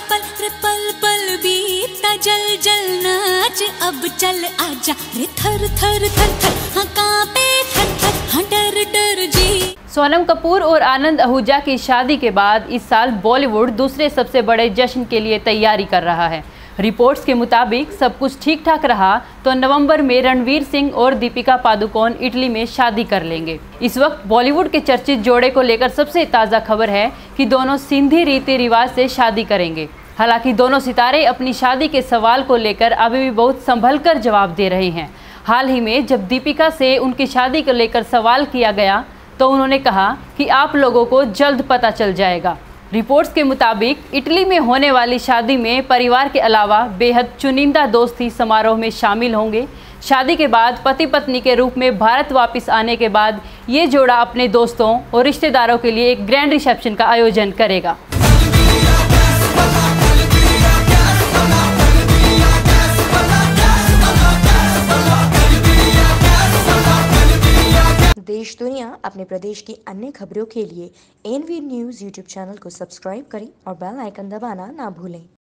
पल रे पल पल बीता जल जल नाच अब चल आजा रे थर थर थर थर हाँ कांपे थर थर हाँ डर डर जी। सोनम कपूर और आनंद आहूजा की शादी के बाद इस साल बॉलीवुड दूसरे सबसे बड़े जश्न के लिए तैयारी कर रहा है। रिपोर्ट्स के मुताबिक सब कुछ ठीक ठाक रहा तो नवंबर में रणवीर सिंह और दीपिका पादुकोण इटली में शादी कर लेंगे। इस वक्त बॉलीवुड के चर्चित जोड़े को लेकर सबसे ताज़ा खबर है कि दोनों सिंधी रीति रिवाज से शादी करेंगे। हालांकि दोनों सितारे अपनी शादी के सवाल को लेकर अभी भी बहुत संभल कर जवाब दे रहे हैं। हाल ही में जब दीपिका से उनकी शादी को लेकर सवाल किया गया तो उन्होंने कहा कि आप लोगों को जल्द पता चल जाएगा। रिपोर्ट्स के मुताबिक इटली में होने वाली शादी में परिवार के अलावा बेहद चुनिंदा दोस्त ही समारोह में शामिल होंगे। शादी के बाद पति पत्नी के रूप में भारत वापस आने के बाद ये जोड़ा अपने दोस्तों और रिश्तेदारों के लिए एक ग्रैंड रिसेप्शन का आयोजन करेगा। देश दुनिया अपने प्रदेश की अन्य खबरों के लिए एनवी न्यूज़ यूट्यूब चैनल को सब्सक्राइब करें और बेल आइकन दबाना ना भूलें।